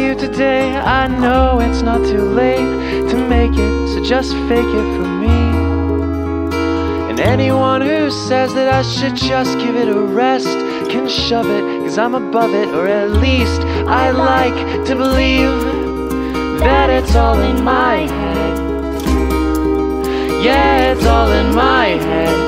you today. I know it's not too late to make it, so just fake it for me. And anyone who says that I should just give it a rest can shove it, cause I'm above it, or at least I like to believe that it's all in my head. Yeah, it's all in my head.